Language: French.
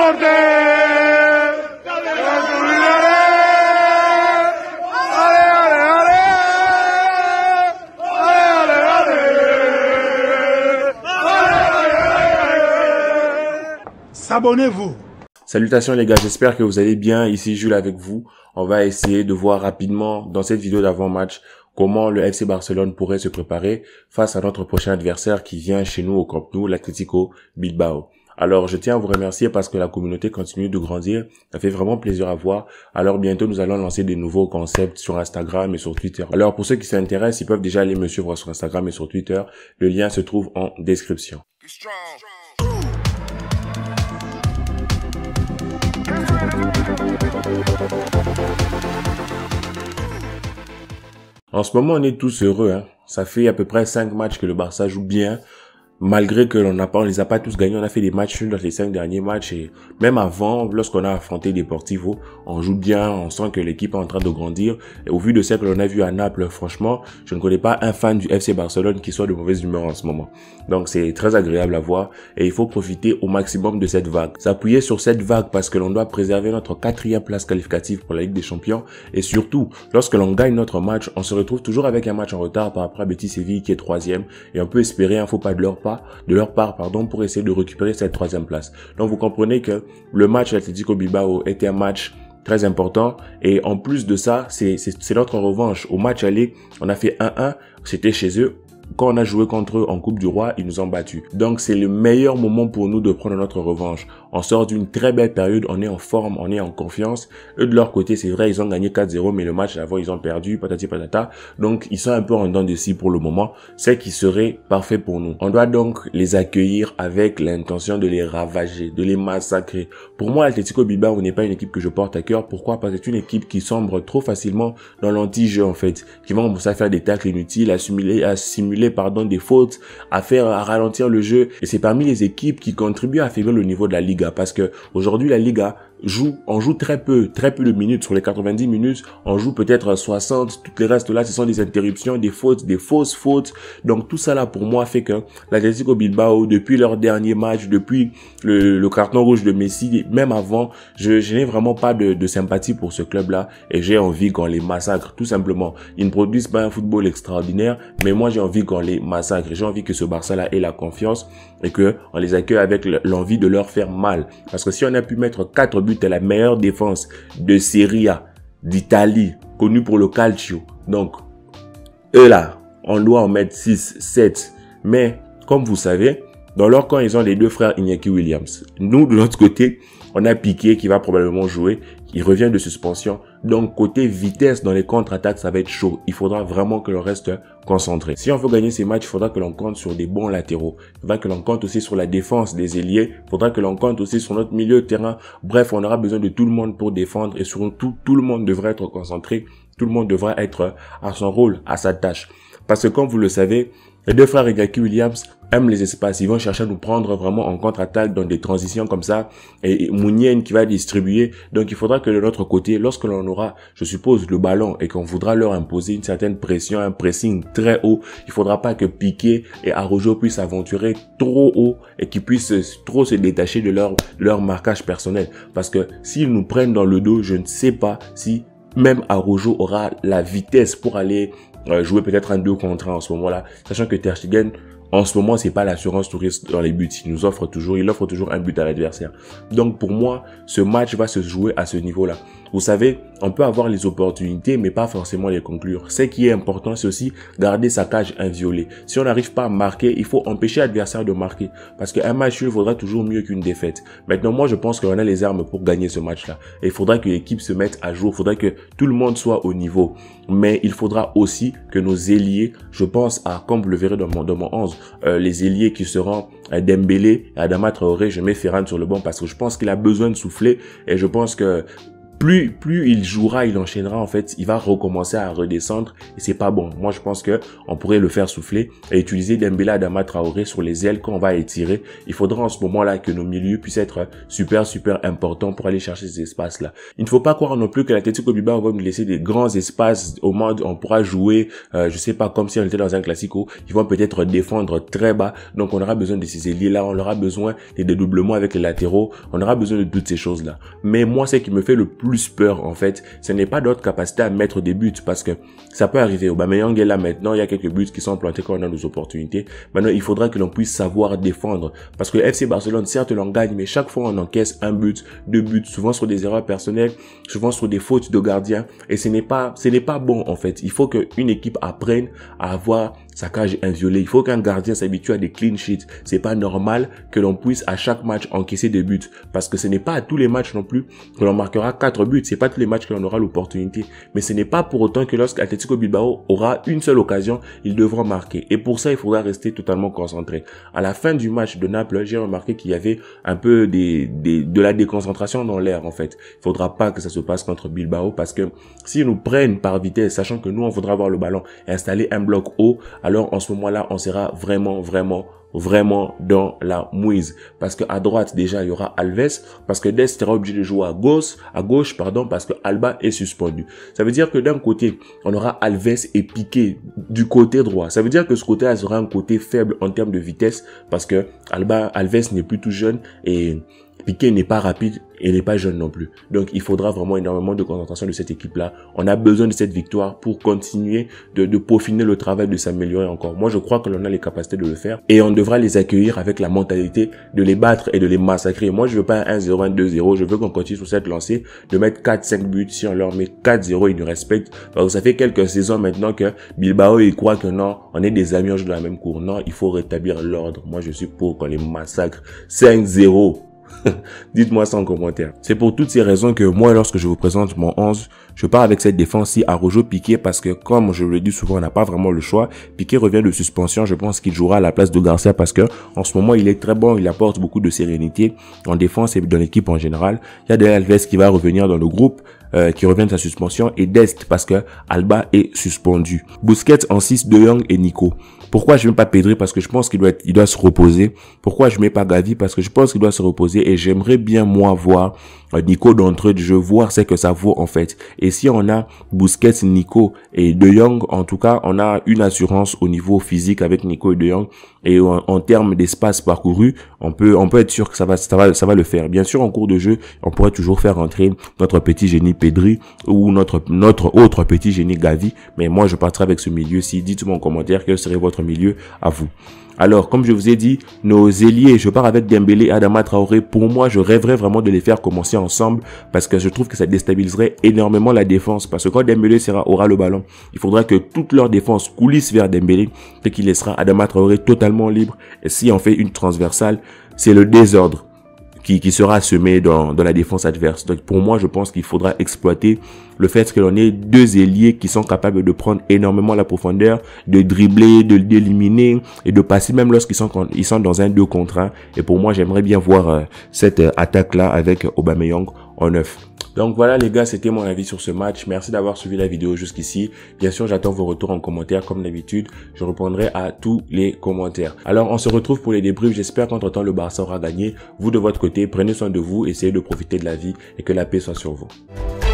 Abonnez-vous. Salutations les gars, j'espère que vous allez bien. Ici Jules avec vous. On va essayer de voir rapidement dans cette vidéo d'avant-match comment le FC Barcelone pourrait se préparer face à notre prochain adversaire qui vient chez nous au Camp Nou, l'Atlético Bilbao. Alors, je tiens à vous remercier parce que la communauté continue de grandir. Ça fait vraiment plaisir à voir. Alors, bientôt, nous allons lancer des nouveaux concepts sur Instagram et sur Twitter. Alors, pour ceux qui s'intéressent, ils peuvent déjà aller me suivre sur Instagram et sur Twitter. Le lien se trouve en description. En ce moment, on est tous heureux, hein. Ça fait à peu près 5 matchs que le Barça joue bien. Malgré que on les a pas tous gagnés, on a fait des matchs nuls dans les 5 derniers matchs et même avant, lorsqu'on a affronté Deportivo, on joue bien, on sent que l'équipe est en train de grandir. Et au vu de ce que l'on a vu à Naples, franchement, je ne connais pas un fan du FC Barcelone qui soit de mauvaise humeur en ce moment. Donc c'est très agréable à voir et il faut profiter au maximum de cette vague. S'appuyer sur cette vague parce que l'on doit préserver notre 4e place qualificative pour la Ligue des Champions et surtout, lorsque l'on gagne notre match, on se retrouve toujours avec un match en retard par rapport à Betis Séville qui est 3e et on peut espérer un faux pas de leur part, pour essayer de récupérer cette 3e place. Donc vous comprenez que le match Atlético Bilbao était un match très important et en plus de ça, c'est notre revanche. Au match aller, on a fait 1-1, c'était chez eux. Quand on a joué contre eux en Coupe du Roi, ils nous ont battus. Donc c'est le meilleur moment pour nous de prendre notre revanche. On sort d'une très belle période, on est en forme, on est en confiance. Eux de leur côté, c'est vrai, ils ont gagné 4-0, mais le match avant, ils ont perdu, patati patata. Donc ils sont un peu en dents de scie pour le moment. C'est qui serait parfait pour nous. On doit donc les accueillir avec l'intention de les ravager, de les massacrer. Pour moi, l'Atlético Bilbao n'est pas une équipe que je porte à cœur. Pourquoi? Parce que c'est une équipe qui sombre trop facilement dans l'anti-jeu en fait. Qui vont commencer à faire des tacles inutiles, à simuler des fautes, à ralentir le jeu. Et c'est parmi les équipes qui contribuent à affaiblir le niveau de la Liga. Parce que aujourd'hui, la Liga on joue très peu de minutes. Sur les 90 minutes, on joue peut-être 60. Toutes les restes là, ce sont des interruptions, des fautes, des fausses fautes. Donc tout ça là, pour moi, fait que l'Atlético Bilbao, depuis leur dernier match, depuis le carton rouge de Messi, même avant, je n'ai vraiment pas de sympathie pour ce club-là. Et j'ai envie qu'on les massacre, tout simplement. Ils ne produisent pas un football extraordinaire, mais moi, j'ai envie qu'on les massacre. J'ai envie que ce Barça-là ait la confiance et que on les accueille avec l'envie de leur faire mal. Parce que si on a pu mettre 4 buts à la meilleure défense de Serie A, d'Italie, connue pour le calcio. Donc, eux là, on doit en mettre 6, 7. Mais, comme vous savez, dans leur camp, ils ont les 2 frères Iñaki Williams. Nous, de notre côté, on a Piqué qui va probablement jouer. Il revient de suspension. Donc, côté vitesse dans les contre-attaques, ça va être chaud. Il faudra vraiment que l'on reste concentré. Si on veut gagner ces matchs, il faudra que l'on compte sur des bons latéraux. Il faudra que l'on compte aussi sur la défense des ailiers. Il faudra que l'on compte aussi sur notre milieu de terrain. Bref, on aura besoin de tout le monde pour défendre. Et surtout, tout le monde devrait être concentré. Tout le monde devrait être à son rôle, à sa tâche. Parce que comme vous le savez, les 2 frères Iñaki Williams aiment les espaces. Ils vont chercher à nous prendre vraiment en contre-attaque dans des transitions comme ça. Et Mounienne qui va distribuer. Donc il faudra que de notre côté, lorsque l'on aura, je suppose, le ballon et qu'on voudra leur imposer une certaine pression, un pressing très haut, il faudra pas que Piqué et Araujo puissent aventurer trop haut et qu'ils puissent trop se détacher de leur marquage personnel. Parce que s'ils nous prennent dans le dos, je ne sais pas si même Araujo aura la vitesse pour aller jouer peut-être un 2 contre 1 en ce moment-là, sachant que Ter Stegen, en ce moment, c'est pas l'assurance touriste dans les buts. Il offre toujours un but à l'adversaire. Donc, pour moi, ce match va se jouer à ce niveau-là. Vous savez, on peut avoir les opportunités, mais pas forcément les conclure. Ce qui est important, c'est aussi garder sa cage inviolée. Si on n'arrive pas à marquer, il faut empêcher l'adversaire de marquer. Parce qu'un match, il faudra toujours mieux qu'une défaite. Maintenant, moi, je pense qu'on a les armes pour gagner ce match-là. Et il faudra que l'équipe se mette à jour. Il faudra que tout le monde soit au niveau. Mais il faudra aussi que nos ailiers, je pense à, comme vous le verrez dans mon 11, les ailiers qui seront Dembélé, Adama Traoré, je mets Ferran sur le banc parce que je pense qu'il a besoin de souffler et je pense que plus il jouera, il enchaînera, en fait, il va recommencer à redescendre et c'est pas bon. Moi, je pense que on pourrait le faire souffler et utiliser Dembélé, Adama Traoré sur les ailes quand on va étirer. Il faudra en ce moment-là que nos milieux puissent être super importants pour aller chercher ces espaces-là. Il ne faut pas croire non plus que l'Atlético Bilbao va nous laisser des grands espaces au monde. On pourra jouer, je sais pas, comme si on était dans un classico. Ils vont peut-être défendre très bas. Donc, on aura besoin de ces ailiers-là. On aura besoin des dédoublements avec les latéraux. On aura besoin de toutes ces choses-là. Mais moi, ce qui me fait le plus peur, en fait, ce n'est pas d'autres capacités à mettre des buts parce que ça peut arriver. Aubameyang est là maintenant. Il y a quelques buts qui sont plantés quand on a nos opportunités. Maintenant, il faudra que l'on puisse savoir défendre parce que le FC Barcelone, certes, l'on gagne, mais chaque fois, on encaisse un but, 2 buts, souvent sur des erreurs personnelles, souvent sur des fautes de gardien. Et ce n'est pas bon, en fait. Il faut qu'une équipe apprenne à avoir sa cage inviolée. Il faut qu'un gardien s'habitue à des clean sheets. C'est pas normal que l'on puisse à chaque match encaisser des buts parce que ce n'est pas à tous les matchs non plus que l'on marquera 4 buts. C'est pas tous les matchs que l'on aura l'opportunité. Mais ce n'est pas pour autant que lorsque Atlético Bilbao aura une seule occasion, ils devront marquer. Et pour ça, il faudra rester totalement concentré. À la fin du match de Naples, j'ai remarqué qu'il y avait un peu de la déconcentration dans l'air, en fait. Il faudra pas que ça se passe contre Bilbao parce que s'ils nous prennent par vitesse, sachant que nous, on voudra avoir le ballon et installer un bloc haut, alors en ce moment-là, on sera vraiment dans la mouise. Parce que à droite, déjà, il y aura Alves, parce que Dest sera obligé de jouer à gauche, parce que Alba est suspendu. Ça veut dire que d'un côté, on aura Alves et Piqué du côté droit. Ça veut dire que ce côté-là sera un côté faible en termes de vitesse, parce que Alves n'est plus tout jeune et Piqué n'est pas rapide et n'est pas jeune non plus. Donc, il faudra vraiment énormément de concentration de cette équipe-là. On a besoin de cette victoire pour continuer de peaufiner le travail, de s'améliorer encore. Moi, je crois que l'on a les capacités de le faire et on devra les accueillir avec la mentalité de les battre et de les massacrer. Moi, je veux pas un 1-0, un 2-0. Je veux qu'on continue sur cette lancée, de mettre 4-5 buts. Si on leur met 4-0, ils nous respectent. Parce que ça fait quelques saisons maintenant que Bilbao, ils croient que non, on est des amis, on joue dans la même cour. Non, il faut rétablir l'ordre. Moi, je suis pour qu'on les massacre 5-0. Dites-moi ça en commentaire. C'est pour toutes ces raisons que moi, lorsque je vous présente mon 11, je pars avec cette défense-ci à Araujo, Piqué, parce que comme je le dis souvent, on n'a pas vraiment le choix. Piqué revient de suspension. Je pense qu'il jouera à la place de Garcia parce que en ce moment, il est très bon. Il apporte beaucoup de sérénité en défense et dans l'équipe en général. Il y a Daniel Alves qui va revenir dans le groupe, qui revient de sa suspension, et Dest parce que Alba est suspendu. Busquets en 6, De Jong et Nico. Pourquoi je mets pas Pedri? Parce que je pense qu'il doit se reposer. Pourquoi je mets pas Gavi? Parce que je pense qu'il doit se reposer et j'aimerais bien moi voir Nico d'entrée de jeu, voir ce que ça vaut en fait. Et si on a Busquets, Nico et De Jong, en tout cas, on a une assurance au niveau physique avec Nico et De Jong. Et en termes d'espace parcouru, on peut être sûr que ça va le faire. Bien sûr, en cours de jeu, on pourrait toujours faire entrer notre petit génie Pedri ou notre autre petit génie Gavi. Mais moi, je partirai avec ce milieu-ci. Dites-moi en commentaire quel serait votre milieu à vous. Alors, comme je vous ai dit, nos ailiers, je pars avec Dembélé et Adama Traoré. Pour moi, je rêverais vraiment de les faire commencer ensemble parce que je trouve que ça déstabiliserait énormément la défense. Parce que quand Dembélé aura le ballon, il faudra que toute leur défense coulisse vers Dembélé et qu'il laissera Adama Traoré totalement libre. Et si on fait une transversale, c'est le désordre qui sera semé dans la défense adverse. Donc pour moi, je pense qu'il faudra exploiter le fait que l'on ait deux ailiers qui sont capables de prendre énormément la profondeur, de dribbler, d'éliminer et de passer même lorsqu'ils sont dans un 2 contre 1. Et pour moi, j'aimerais bien voir cette attaque-là avec Aubameyang en 9. Donc voilà les gars, c'était mon avis sur ce match. Merci d'avoir suivi la vidéo jusqu'ici. Bien sûr, j'attends vos retours en commentaire comme d'habitude. Je répondrai à tous les commentaires. Alors, on se retrouve pour les débriefs. J'espère qu'entre-temps, le Barça aura gagné. Vous, de votre côté, prenez soin de vous, essayez de profiter de la vie et que la paix soit sur vous.